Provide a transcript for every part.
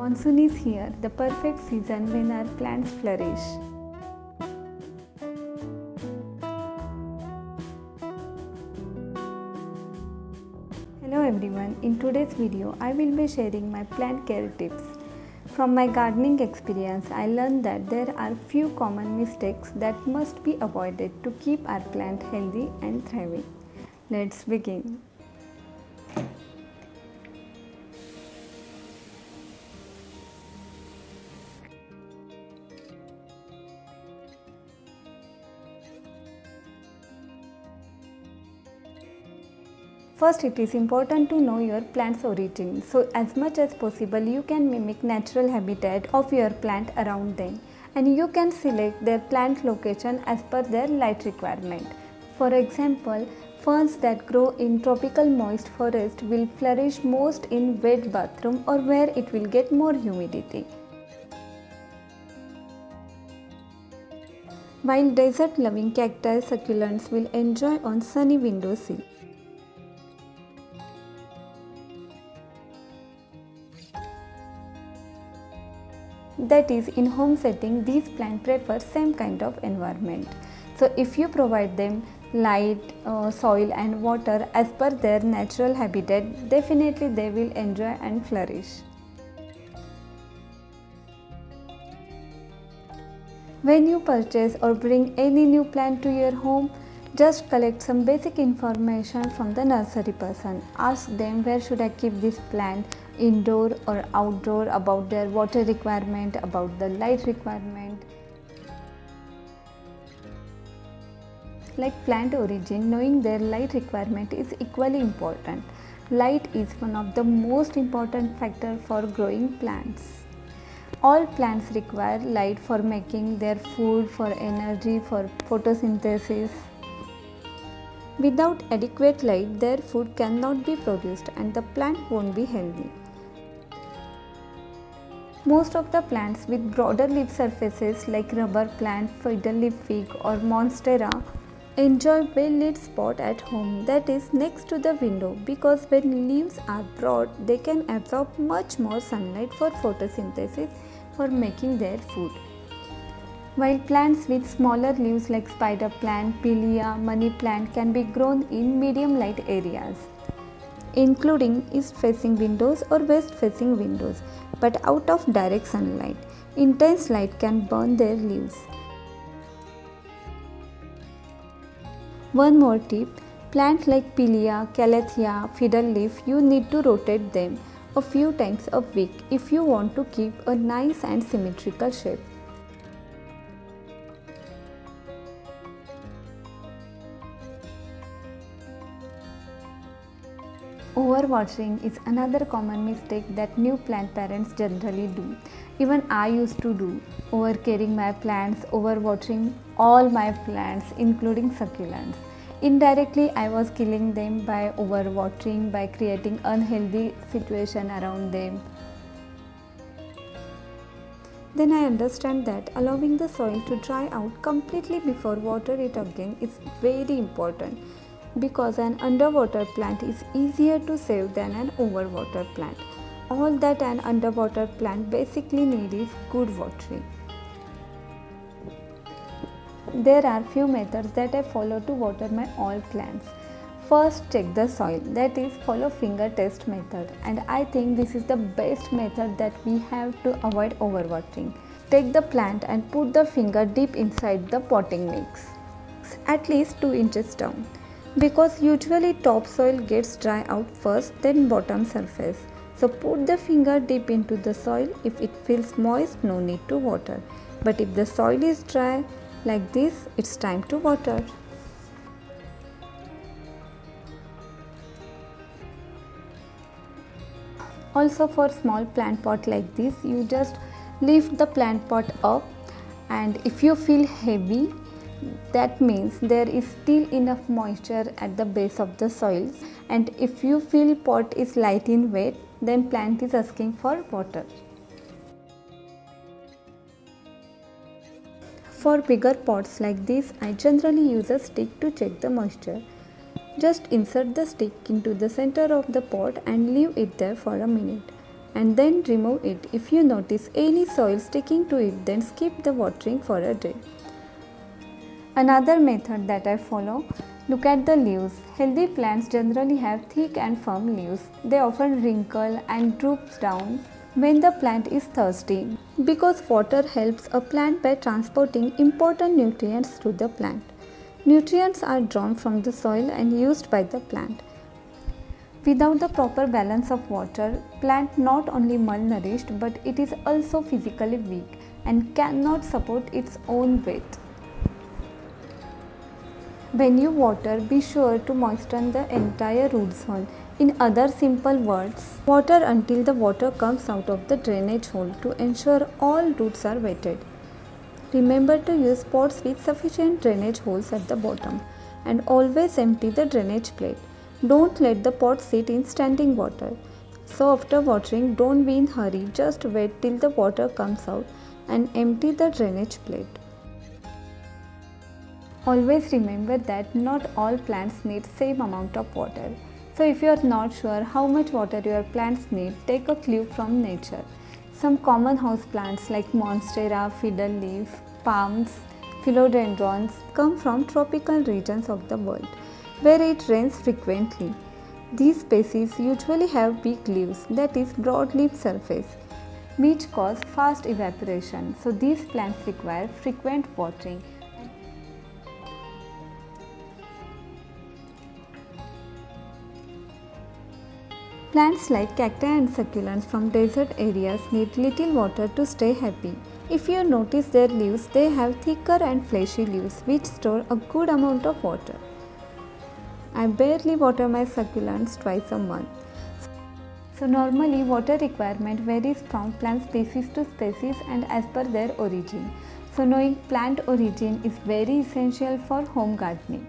Monsoon is here, the perfect season when our plants flourish. Hello everyone, in today's video I will be sharing my plant care tips. From my gardening experience, I learned that there are few common mistakes that must be avoided to keep our plant healthy and thriving. Let's begin. First, it is important to know your plant's origin. So as much as possible, you can mimic natural habitat of your plant around them, and you can select their plant location as per their light requirement. For example, ferns that grow in tropical moist forest will flourish most in wet bathroom or where it will get more humidity. While desert-loving cacti succulents will enjoy on sunny windowsill. That is, in home setting, these plants prefer same kind of environment. So if you provide them light, soil and water as per their natural habitat, definitely they will enjoy and flourish. When you purchase or bring any new plant to your home, just collect some basic information from the nursery person. Ask them where should I keep this plant, indoor or outdoor, about their water requirement, about the light requirement. Like plant origin, knowing their light requirement is equally important. Light is one of the most important factors for growing plants. All plants require light for making their food, for energy, for photosynthesis. Without adequate light, their food cannot be produced and the plant won't be healthy. Most of the plants with broader leaf surfaces like rubber plant, fiddle leaf fig or monstera enjoy well-lit spot at home, that is next to the window, because when leaves are broad, they can absorb much more sunlight for photosynthesis for making their food. While plants with smaller leaves like spider plant, pilea, money plant can be grown in medium light areas, including east facing windows or west facing windows, but out of direct sunlight. Intense light can burn their leaves. One more tip, plants like pilea, calathea, fiddle leaf, you need to rotate them a few times a week if you want to keep a nice and symmetrical shape. Overwatering is another common mistake that new plant parents generally do. Even I used to do, overcaring my plants, overwatering all my plants including succulents. Indirectly, I was killing them by overwatering, by creating unhealthy situation around them. Then I understand that allowing the soil to dry out completely before water it again is very important, because an underwater plant is easier to save than an overwater plant. All that an underwater plant basically needs is good watering. There are few methods that I follow to water my all plants. First, check the soil, that is follow finger test method, and I think this is the best method that we have to avoid overwatering. Take the plant and put the finger deep inside the potting mix, at least 2 inches down, because usually topsoil gets dry out first, then bottom surface. So put the finger deep into the soil. If it feels moist, no need to water, but if the soil is dry like this, it's time to water. Also, for small plant pot like this, you just lift the plant pot up, and if you feel heavy, that means there is still enough moisture at the base of the soil, and if you feel pot is light in weight, then plant is asking for water. For bigger pots like this, I generally use a stick to check the moisture. Just insert the stick into the center of the pot and leave it there for a minute. and then remove it. If you notice any soil sticking to it, then skip the watering for a day. Another method that I follow, look at the leaves. Healthy plants generally have thick and firm leaves. They often wrinkle and droops down when the plant is thirsty because water helps a plant by transporting important nutrients to the plant. Nutrients are drawn from the soil and used by the plant. Without the proper balance of water, plant not only malnourished but it is also physically weak and cannot support its own weight. When you water, be sure to moisten the entire root zone. In other simple words, water until the water comes out of the drainage hole to ensure all roots are wetted. Remember to use pots with sufficient drainage holes at the bottom and always empty the drainage plate. Don't let the pot sit in standing water. So after watering, don't be in a hurry, just wait till the water comes out and empty the drainage plate. Always remember that not all plants need same amount of water. So if you are not sure how much water your plants need, take a clue from nature. Some common house plants like monstera, fiddle leaf, palms, philodendrons come from tropical regions of the world where it rains frequently. These species usually have big leaves, that is broadleaf surface, which cause fast evaporation. So these plants require frequent watering. Plants like cacti and succulents from desert areas need little water to stay happy. If you notice their leaves, they have thicker and fleshy leaves which store a good amount of water. I barely water my succulents twice a month. So normally water requirement varies from plant species to species and as per their origin. So knowing plant origin is very essential for home gardening.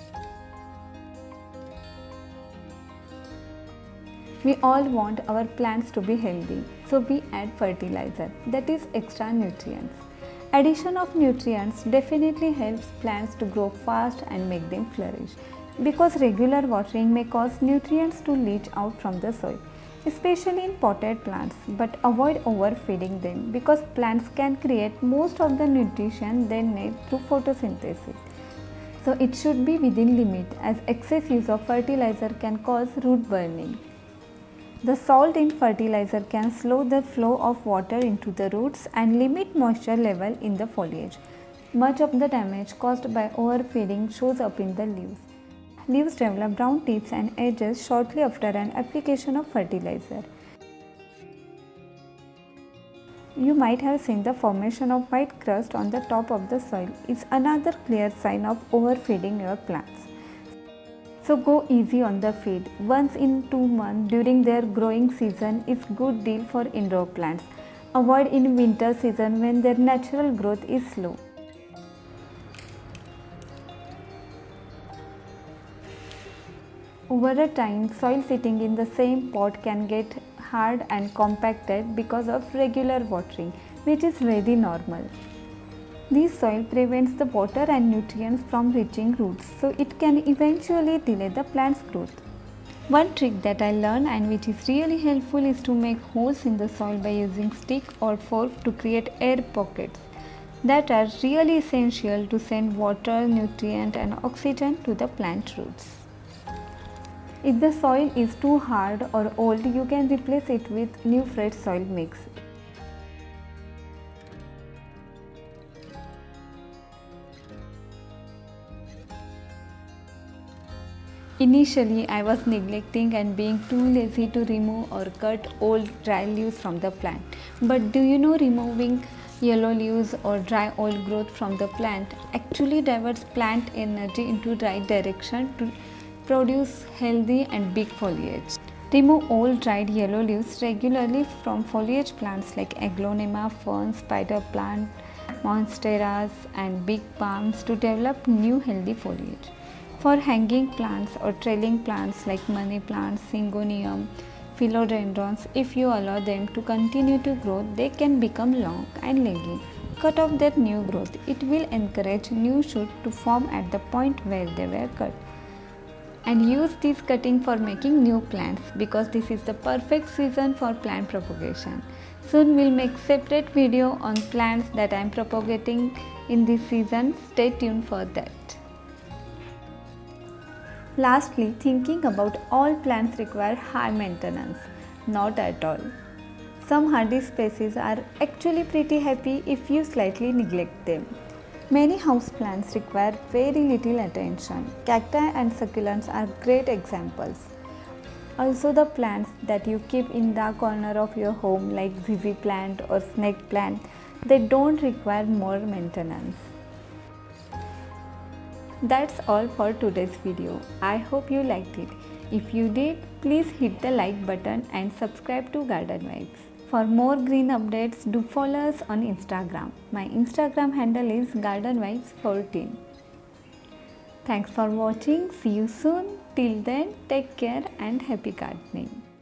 We all want our plants to be healthy, so we add fertilizer, that is extra nutrients. Addition of nutrients definitely helps plants to grow fast and make them flourish, because regular watering may cause nutrients to leach out from the soil, especially in potted plants, but avoid overfeeding them because plants can create most of the nutrition they need through photosynthesis. So it should be within limit, as excess use of fertilizer can cause root burning. The salt in fertilizer can slow the flow of water into the roots and limit moisture level in the foliage. Much of the damage caused by overfeeding shows up in the leaves. Leaves develop brown tips and edges shortly after an application of fertilizer. You might have seen the formation of white crust on the top of the soil. It's another clear sign of overfeeding your plants. So go easy on the feed. Once in 2 months during their growing season is good deal for indoor plants. Avoid in winter season when their natural growth is slow. Over a time, soil sitting in the same pot can get hard and compacted because of regular watering, which is very normal. This soil prevents the water and nutrients from reaching roots, so it can eventually delay the plant's growth. One trick that I learned and which is really helpful is to make holes in the soil by using stick or fork to create air pockets that are really essential to send water, nutrient and oxygen to the plant roots. If the soil is too hard or old, you can replace it with new fresh soil mix. Initially, I was neglecting and being too lazy to remove or cut old dry leaves from the plant. But do you know removing yellow leaves or dry old growth from the plant actually diverts plant energy into right direction to produce healthy and big foliage. Remove old dried yellow leaves regularly from foliage plants like aglaonema, ferns, spider plant, monsteras and big palms to develop new healthy foliage. For hanging plants or trailing plants like money plants, syngonium, philodendrons, if you allow them to continue to grow, they can become long and leggy. Cut off their new growth. It will encourage new shoots to form at the point where they were cut. And use this cutting for making new plants because this is the perfect season for plant propagation. Soon we'll make separate video on plants that I am propagating in this season. Stay tuned for that. Lastly, thinking about all plants require high maintenance. Not at all. Some hardy species are actually pretty happy if you slightly neglect them. Many houseplants require very little attention. Cacti and succulents are great examples. Also, the plants that you keep in the corner of your home like ZZ plant or snake plant, they don't require more maintenance. That's all for today's video. I hope you liked it. If you did, please hit the like button and subscribe to Garden Vibes. For more green updates, do follow us on Instagram. My Instagram handle is GardenVibes14. Thanks for watching. See you soon. Till then, take care and happy gardening.